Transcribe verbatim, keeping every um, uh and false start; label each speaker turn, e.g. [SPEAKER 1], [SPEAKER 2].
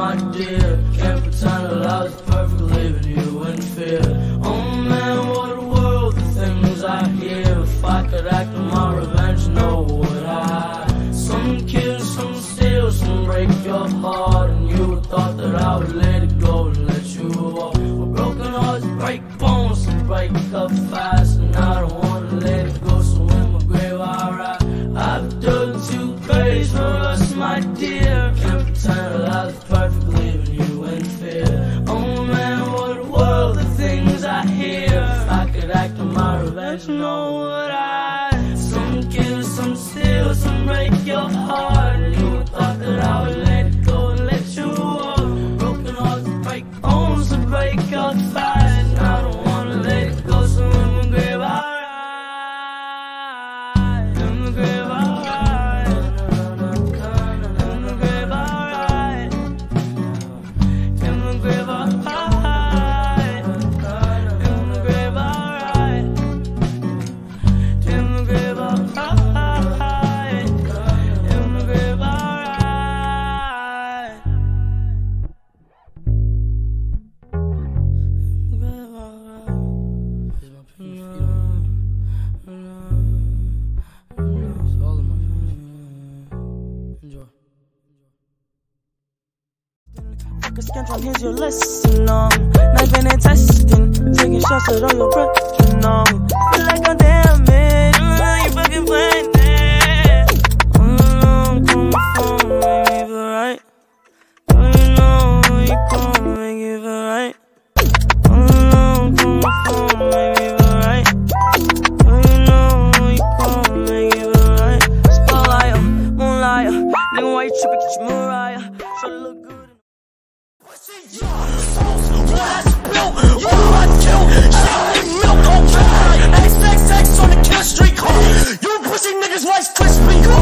[SPEAKER 1] my dear. Can't pretend that I was perfect, leaving you in fear. Oh man, what a world, the things I hear. If I could act on my revenge, know what I hide. Some kill, some steal, some break your heart, and you thought that I would let it go and let you walk. Well, broken hearts break bones, some break up fast, and I don't wanna let it go, so in my grave I ride. I've dug two graves for us, my dear. Can't pretend that I was perfect, leaving you in fear. Oh man, what a world, the things I hear. If I could act on my revenge, know what I hide. Some kill, some steal, some break your heart, and you thought that I would let it go and let you walk. Broken hearts break bones, and break up fast, and I don't wanna let it go, so in my grave I ride. In the grave I ride. In the grave I ride. In the grave I ride. In the grave I ride. In the grave I ride. In the grave I ride.
[SPEAKER 2] Focus, Scantron, here's your lesson, um knifing and testing, taking shots at all your brethren, um feel like I'm damaged, mm, you fucking playing it. Oh, you know I'm coming from, make me feel right. Oh, you know you come, make me feel right. Oh, you know I'm coming from, make me feel right. Oh, you know you come, make me feel right. Spotlight, moonlight, nigga, why you tripping, get your Mariah, try to look good.
[SPEAKER 3] What I spill, what I do, shouting milk on X X X on the kill street car. You pussy niggas Rice Krispie.